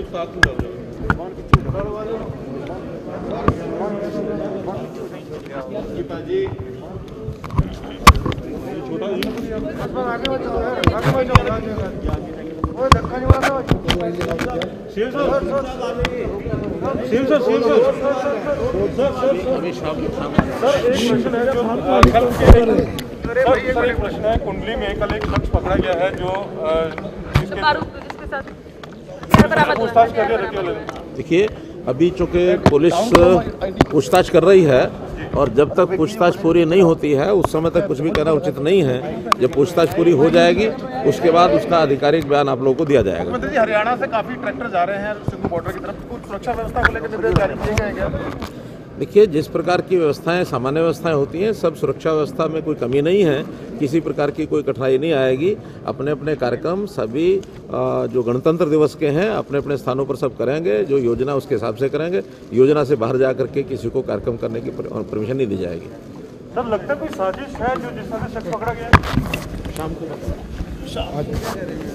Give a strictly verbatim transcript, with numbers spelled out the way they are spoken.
एक साथ में डाल छोटा प्रश्न है। कुंडली में कल एक शख्स पकड़ा गया है जो पूछताछ कर रही है। देखिए, अभी चूंकि पुलिस पूछताछ कर रही है और जब तक पूछताछ पूरी नहीं होती है उस समय तक कुछ भी कहना उचित नहीं है। जब पूछताछ पूरी हो जाएगी उसके बाद उसका आधिकारिक बयान आप लोगों को दिया जाएगा। मुख्यमंत्री जी, हरियाणा से काफी ट्रैक्टर जा रहे हैं सिंधु बॉर्डर की तरफ, कुछ सुरक्षा व्यवस्था को लेकर निर्देश जारी किए गए हैं क्या? देखिए, जिस प्रकार की व्यवस्थाएं सामान्य व्यवस्थाएं होती हैं, सब सुरक्षा व्यवस्था में कोई कमी नहीं है, किसी प्रकार की कोई कठिनाई नहीं आएगी। अपने अपने कार्यक्रम सभी जो गणतंत्र दिवस के हैं अपने अपने स्थानों पर सब करेंगे, जो योजना उसके हिसाब से करेंगे। योजना से बाहर जा करके किसी को कार्यक्रम करने की परमिशन नहीं दी जाएगी। सर, लगता है कोई साजिश है जो जिस तरह से शख्स पकड़ा गया है? शाम को